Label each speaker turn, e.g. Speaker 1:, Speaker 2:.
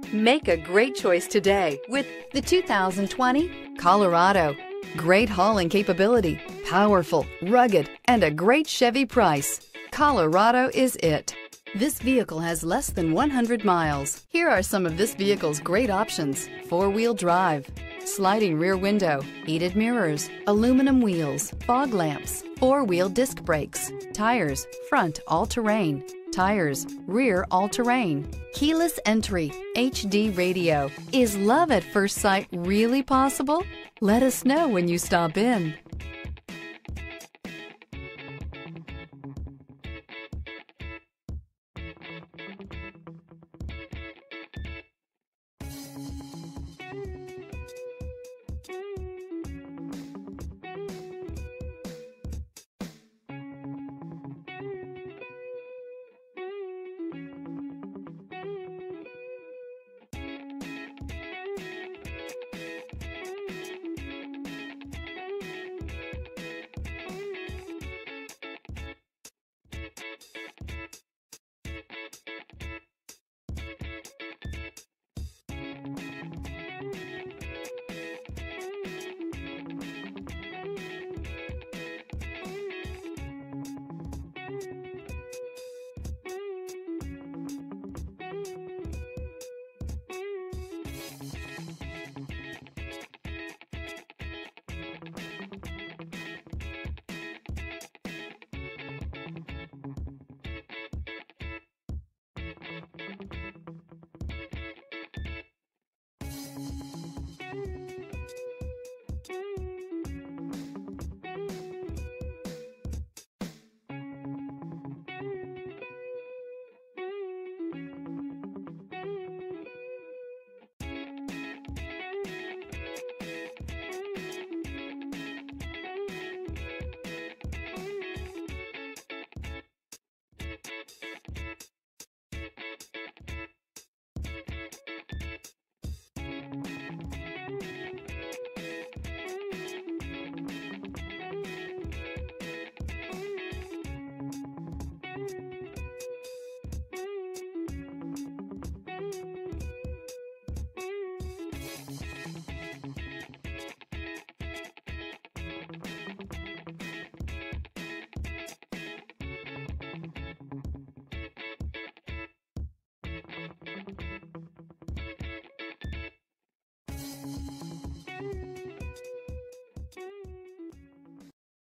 Speaker 1: Make a great choice today with the 2020 Colorado. Great hauling capability, powerful, rugged, and a great Chevy price. Colorado is it. This vehicle has less than 100 miles. Here are some of this vehicle's great options: four-wheel drive, sliding rear window, heated mirrors, aluminum wheels, fog lamps, four-wheel disc brakes, tires, front all-terrain, tires, rear all-terrain, keyless entry, HD radio. Is love at first sight really possible? Let us know when you stop in.